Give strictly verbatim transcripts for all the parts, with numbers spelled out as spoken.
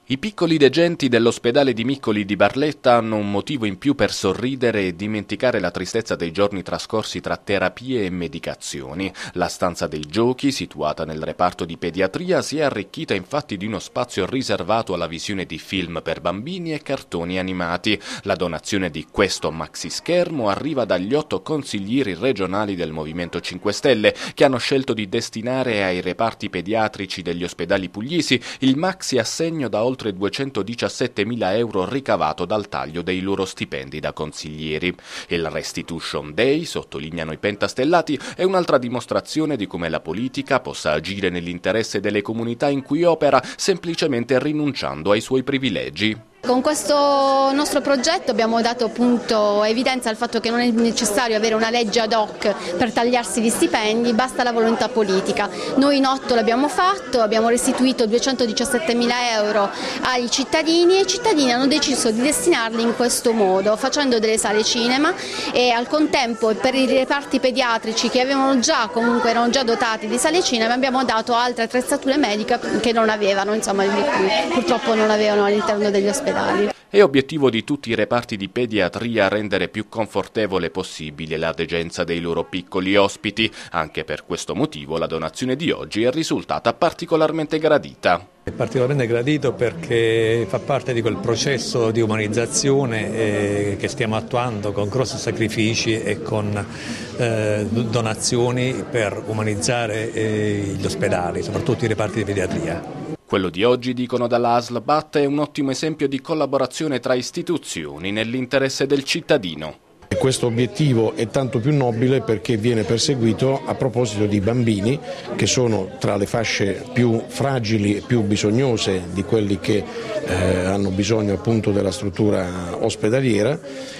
I piccoli degenti dell'ospedale di Miccoli di Barletta hanno un motivo in più per sorridere e dimenticare la tristezza dei giorni trascorsi tra terapie e medicazioni. La stanza dei giochi, situata nel reparto di pediatria, si è arricchita infatti di uno spazio riservato alla visione di film per bambini e cartoni animati. La donazione di questo maxischermo arriva dagli otto consiglieri regionali del Movimento cinque Stelle, che hanno scelto di destinare ai reparti pediatrici degli ospedali pugliesi il maxi assegno da oltre duecentodiciassettemila euro ricavato dal taglio dei loro stipendi da consiglieri. Il Restitution Day, sottolineano i pentastellati, è un'altra dimostrazione di come la politica possa agire nell'interesse delle comunità in cui opera, semplicemente rinunciando ai suoi privilegi. Con questo nostro progetto abbiamo dato appunto evidenza al fatto che non è necessario avere una legge ad hoc per tagliarsi gli stipendi, basta la volontà politica. Noi in otto l'abbiamo fatto, abbiamo restituito duecentodiciassettemila euro ai cittadini e i cittadini hanno deciso di destinarli in questo modo, facendo delle sale cinema e al contempo per i reparti pediatrici che avevano già, comunque erano già dotati di sale cinema, abbiamo dato altre attrezzature mediche che non avevano, insomma purtroppo non avevano all'interno degli ospedali. È obiettivo di tutti i reparti di pediatria rendere più confortevole possibile la degenza dei loro piccoli ospiti. Anche per questo motivo la donazione di oggi è risultata particolarmente gradita. È particolarmente gradito perché fa parte di quel processo di umanizzazione eh, che stiamo attuando con grossi sacrifici e con eh, donazioni per umanizzare eh, gli ospedali, soprattutto i reparti di pediatria. Quello di oggi, dicono dalla A S L B A T, è un ottimo esempio di collaborazione tra istituzioni nell'interesse del cittadino. Questo obiettivo è tanto più nobile perché viene perseguito a proposito di bambini che sono tra le fasce più fragili e più bisognose di quelli che eh, hanno bisogno appunto della struttura ospedaliera.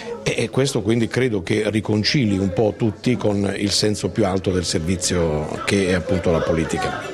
E questo quindi credo che riconcili un po' tutti con il senso più alto del servizio che è appunto la politica.